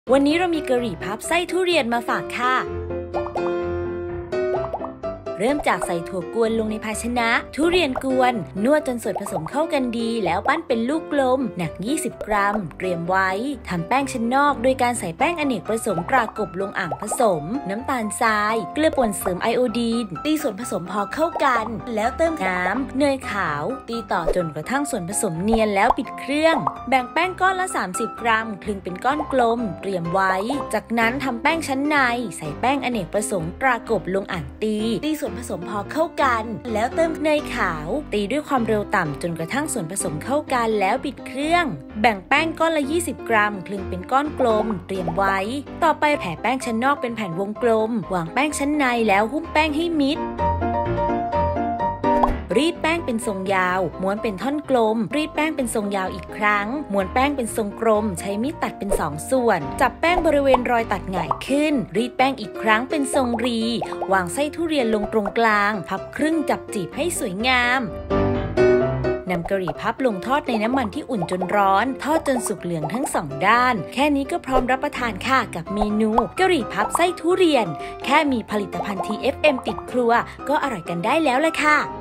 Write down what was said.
วันนี้เรามีกะหรี่พับไส้ทุเรียนมาฝากค่ะเริ่มจากใส่ถั่วกวนลงในภาชนะทุเรียนกวนนวดจนส่วนผสมเข้ากันดีแล้วปั้นเป็นลูกกลมหนัก20 กรัมเตรียมไว้ทำแป้งชั้นนอกโดยการใส่แป้งอเนกประสงค์ตรากบลงอ่างผสมน้ำตาลทรายเกลือป่นเสริมไอโอดีนตีส่วนผสมพอเข้ากันแล้วเติมน้ำเนยขาวตีต่อจนกระทั่งส่วนผสมเนียนแล้วปิดเครื่องแบ่งแป้งก้อนละ30 กรัมคลึงเป็นก้อนกลมเตรียมไว้จากนั้นทำแป้งชั้นในใส่แป้งอเนกประสงค์ตรากบลงอ่างตีส่วนผสมพอเข้ากันแล้วเติมเนยขาวตีด้วยความเร็วต่ำจนกระทั่งส่วนผสมเข้ากันแล้วปิดเครื่องแบ่งแป้งก้อนละ20 กรัมคลึงเป็นก้อนกลมเตรียมไว้ต่อไปแผ่แป้งชั้นนอกเป็นแผ่นวงกลมวางแป้งชั้นในแล้วหุ้มแป้งให้มิดรีดแป้งเป็นทรงยาวม้วนเป็นท่อนกลมรีดแป้งเป็นทรงยาวอีกครั้งม้วนแป้งเป็นทรงกลมใช้มีดตัดเป็น2 ส่วนจับแป้งบริเวณรอยตัดหงายขึ้นรีดแป้งอีกครั้งเป็นทรงรีวางไส้ทุเรียนลงตรงกลางพับครึ่งจับจีบให้สวยงามนำกะหรี่พับลงทอดในน้ำมันที่อุ่นจนร้อนทอดจนสุกเหลืองทั้ง2 ด้านแค่นี้ก็พร้อมรับประทานค่ะกับเมนูกะหรี่พับไส้ทุเรียนแค่มีผลิตภัณฑ์ TFM ติดครัวก็อร่อยกันได้แล้วล่ะค่ะ